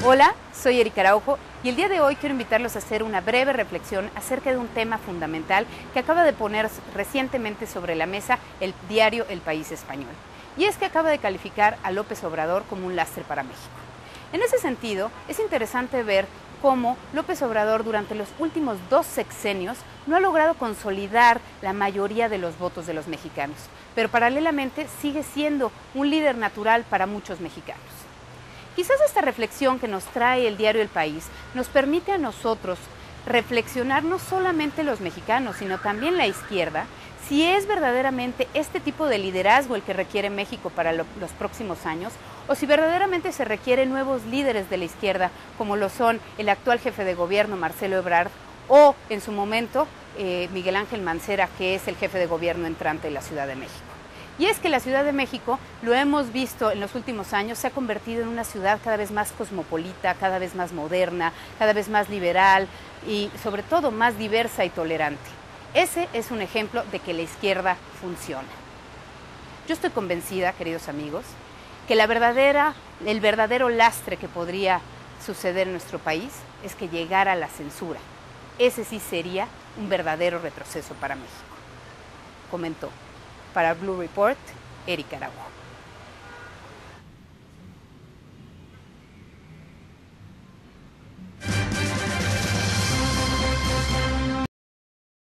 Hola, soy Erika Araujo y el día de hoy quiero invitarlos a hacer una breve reflexión acerca de un tema fundamental que acaba de poner recientemente sobre la mesa el diario El País Español. Y es que acaba de calificar a López Obrador como un lastre para México. En ese sentido, es interesante ver cómo López Obrador durante los últimos 2 sexenios no ha logrado consolidar la mayoría de los votos de los mexicanos, pero paralelamente sigue siendo un líder natural para muchos mexicanos. Quizás esta reflexión que nos trae el diario El País nos permite a nosotros reflexionar no solamente los mexicanos, sino también la izquierda, si es verdaderamente este tipo de liderazgo el que requiere México para los próximos años, o si verdaderamente se requieren nuevos líderes de la izquierda, como lo son el actual jefe de gobierno, Marcelo Ebrard, o en su momento Miguel Ángel Mancera, que es el jefe de gobierno entrante de la Ciudad de México. Y es que la Ciudad de México, lo hemos visto en los últimos años, se ha convertido en una ciudad cada vez más cosmopolita, cada vez más moderna, cada vez más liberal y sobre todo más diversa y tolerante. Ese es un ejemplo de que la izquierda funciona. Yo estoy convencida, queridos amigos, que el verdadero lastre que podría suceder en nuestro país es que llegara la censura. Ese sí sería un verdadero retroceso para México. Comentó. Para Blue Report, Erika Araujo.